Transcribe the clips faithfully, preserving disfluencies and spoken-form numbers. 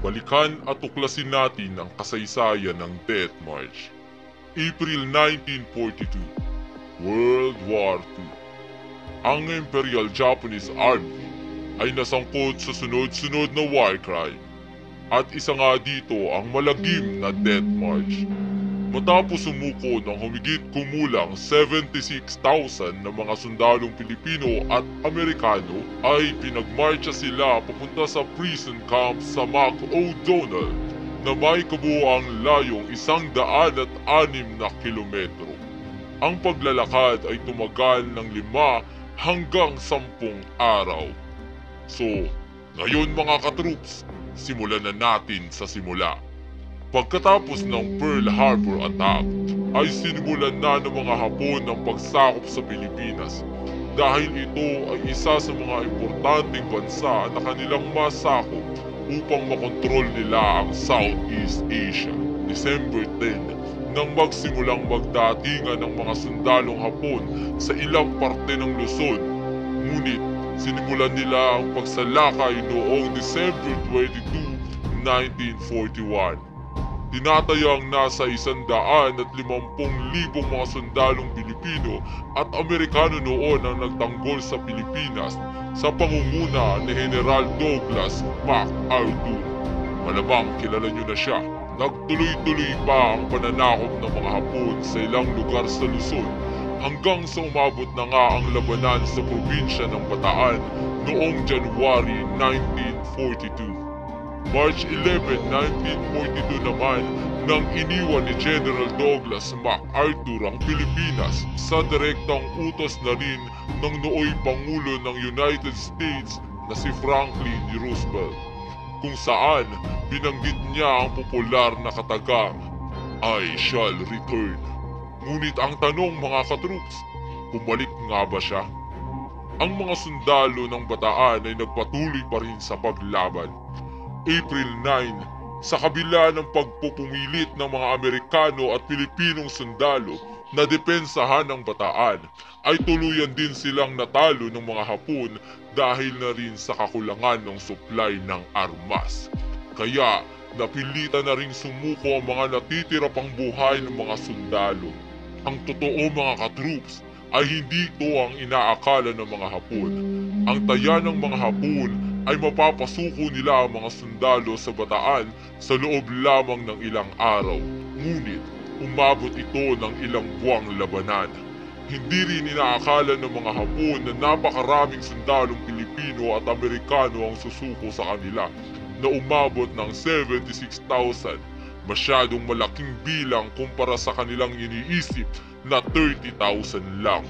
balikan at tuklasin natin ang kasaysayan ng Death March. April nineteen forty-two, World War Two. Ang Imperial Japanese Army ay nasangkot sa sunod-sunod na war crime at isa nga dito ang malagim na Death March. Matapos sumuko ng humigit kumulang seventy-six thousand na mga sundalong Pilipino at Amerikano ay pinagmarcha sila papunta sa prison camp sa Mac O'Donnell na may kabuuang layong isang daan at anim na kilometro. Ang paglalakad ay tumagal ng lima hanggang sampung araw. So, ngayon mga katroops, simulan na natin sa simula. Pagkatapos ng Pearl Harbor attack, ay sinimulan na ng mga Hapon ang pagsakop sa Pilipinas dahil ito ay isa sa mga importanteng bansa na kanilang masakop upang makontrol nila ang Southeast Asia. December tenth, nang magsimulang magdatingan ng mga sundalong Hapon sa ilang parte ng Luzon. Ngunit sinimulan nila ang pagsalakay noong December twenty-second, nineteen forty-one. Tinatayang nasa isandaan at limampung libong mga sundalong Pilipino at Amerikano noon ang nagtanggol sa Pilipinas sa pangunguna ni General Douglas MacArthur. Malamang kilala nyo na siya. Nagtuloy-tuloy pa ang pananakop ng mga Hapon sa ilang lugar sa Luzon hanggang sa umabot na nga ang labanan sa probinsya ng Bataan noong January nineteen forty-two. March eleventh, nineteen forty-two naman nang iniwan ni General Douglas MacArthur ang Pilipinas sa direktang utos na rin ng nooy Pangulo ng United States na si Franklin D. Roosevelt, kung saan binanggit niya ang popular na katagang "I shall return." Ngunit ang tanong mga katroops, bumalik nga ba siya? Ang mga sundalo ng Bataan ay nagpatuloy pa rin sa paglaban. April ninth, sa kabila ng pagpupumilit ng mga Amerikano at Pilipinong sundalo na depensahan ng Bataan, ay tuluyan din silang natalo ng mga Hapon dahil na rin sa kakulangan ng supply ng armas. Kaya napilitan na rin sumuko ang mga natitira pang buhay ng mga sundalo. Ang totoo mga katroops ay hindi ito ang inaakala ng mga Hapon. Ang taya ng mga Hapon ay mapapasuko nila ang mga sundalo sa Bataan sa loob lamang ng ilang araw. Ngunit umabot ito ng ilang buwang labanan. Hindi rin inaakala ng mga Hapon na napakaraming sundalong Pilipino at Amerikano ang susuko sa kanila, na umabot ng seventy-six thousand. Masyadong malaking bilang kumpara sa kanilang iniisip na thirty thousand lang.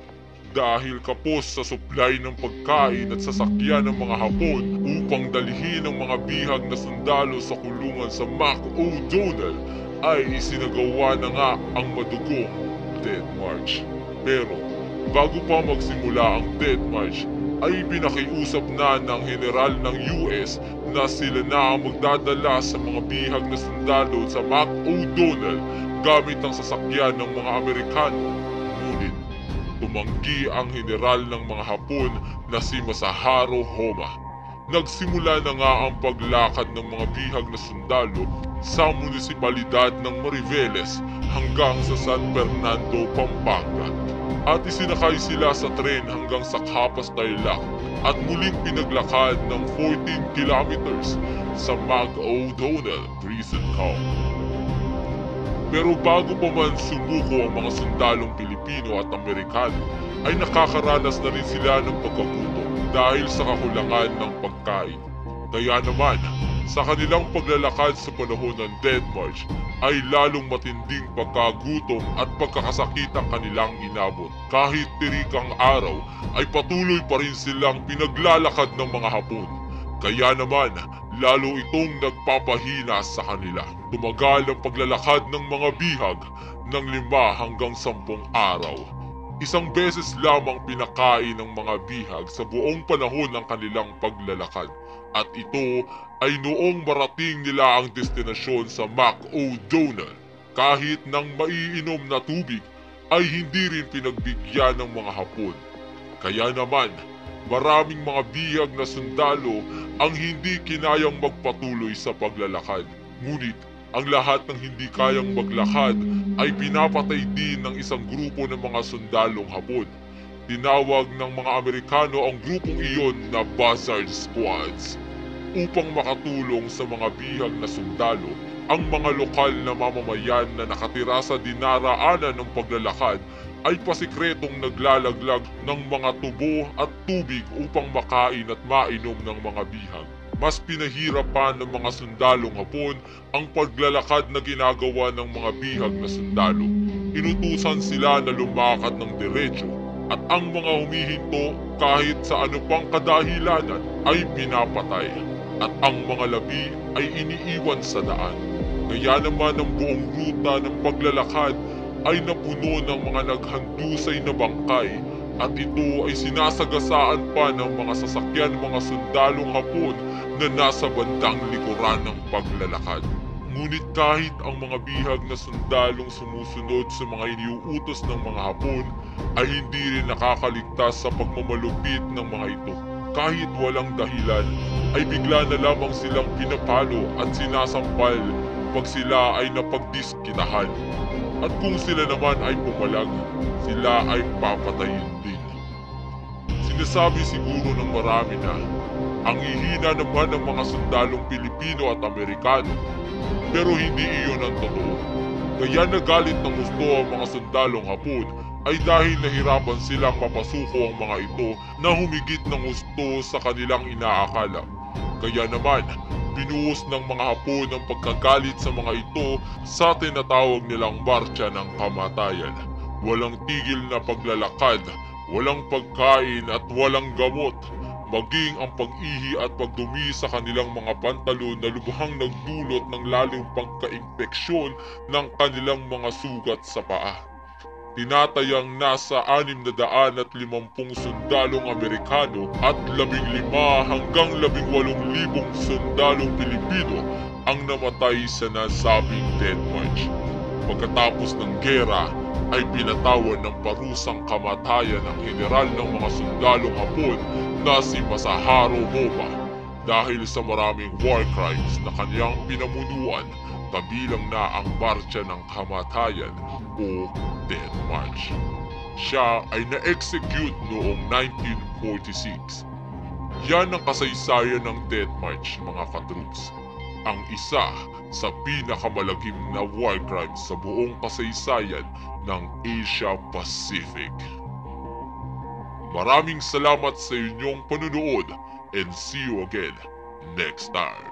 Dahil kapos sa supply ng pagkain at sasakyan ng mga Hapon upang dalhin ang mga bihag na sundalo sa kulungan sa Mac O'Donnell, ay isinagawa na nga ang madugong Death March. Pero bago pa magsimula ang Death March, ay pinakiusap na ng general ng U S na sila na ang magdadala sa mga bihag na sundalo sa Mac O'Donnell gamit ang sasakyan ng mga Amerikano. Ngunit tumanggi ang general ng mga Hapon na si Masaharu Homa. Nagsimula na nga ang paglakad ng mga bihag na sundalo sa munisipalidad ng Mariveles hanggang sa San Fernando, Pampanga. At isinakay sila sa tren hanggang sa Capas, Tarlac at muling pinaglakad ng fourteen kilometers sa Mac O'Donnell Prison Camp. Pero bago pa man sumuko ang mga sundalong Pilipino at Amerikano, ay nakakaranas na rin sila ng pagkagutom dahil sa kakulangan ng pagkain. Kaya naman, sa kanilang paglalakad sa panahon ng Death March, ay lalong matinding pagkagutom at pagkakasakit ang kanilang inabot. Kahit tirikang araw, ay patuloy pa rin silang pinaglalakad ng mga Hapon. Kaya naman, lalo itong nagpapahina sa kanila. Tumagal ang paglalakad ng mga bihag ng lima hanggang sampung araw. Isang beses lamang pinakain ng mga bihag sa buong panahon ng kanilang paglalakad. At ito ay noong marating nila ang destinasyon sa Mac O'Donnell. Kahit ng maiinom na tubig ay hindi rin pinagbigyan ng mga Hapon. Kaya naman, maraming mga bihag na sundalo ang hindi kinayang magpatuloy sa paglalakad. Ngunit ang lahat ng hindi kayang maglakad ay pinapatay din ng isang grupo ng mga sundalong Hapon. Tinawag ng mga Amerikano ang grupong iyon na Buzzard Squads. Upang makatulong sa mga bihag na sundalo, ang mga lokal na mamamayan na nakatira sa dinaraanan ng paglalakad ay pasikretong naglalaglag ng mga tubo at tubig upang makain at mainom ng mga bihag. Mas pinahirap pa ng mga sundalong Hapon ang paglalakad na ginagawa ng mga bihag na sundalo. Inutusan sila na lumakad ng diretso at ang mga humihinto kahit sa ano pang kadahilanan ay pinapatay at ang mga labi ay iniiwan sa daan. Kaya naman ang buong ruta ng paglalakad ay napuno ng mga naghandusay na bangkay at ito ay sinasagasaan pa ng mga sasakyan mga sundalong Hapon na nasa bandang likuran ng paglalakad. Ngunit kahit ang mga bihag na sundalong sumusunod sa mga iniuutos ng mga Hapon ay hindi rin nakakaligtas sa pagmamalupit ng mga ito. Kahit walang dahilan ay bigla na lamang silang pinapalo at sinasampal pag sila ay napagdiskitahan. At kung sila naman ay pumalag, sila ay papatayin din. Sinasabi siguro ng marami na ang hihina naman ng mga sundalong Pilipino at Amerikano, pero hindi iyon ang totoo. Kaya nagalit ng gusto ang mga sundalong Hapon ay dahil nahirapan silang mapasuko ang mga ito na humigit ng gusto sa kanilang inaakala. Kaya naman, binuhos ng mga Hapon ang pagkagalit sa mga ito sa tinatawag nilang Marcha ng Kamatayan. Walang tigil na paglalakad, walang pagkain at walang gamot, maging ang pag-ihi at pagdumi sa kanilang mga pantalon na lubhang nagdulot ng lalim pagka-impeksyon ng kanilang mga sugat sa paa. Tinatayang nasa anim na daan at limampung sundalong Amerikano at labing lima hanggang labing walong libong sundalong Pilipino ang namatay sa nasabing Death March. Pagkatapos ng gera ay pinatawan ng parusang kamatayan ang general ng mga sundalong Hapon na si Masaharu Homma dahil sa maraming war crimes na kanyang pinamunuan, kabilang na ang Marcha ng Kamatayan o Death March. Siya ay na-execute noong nineteen forty-six. Yan ang kasaysayan ng Death March, mga katroops. Ang isa sa pinakamalagim na war crimes sa buong kasaysayan ng Asia Pacific. Maraming salamat sa inyong panunood and see you again next time.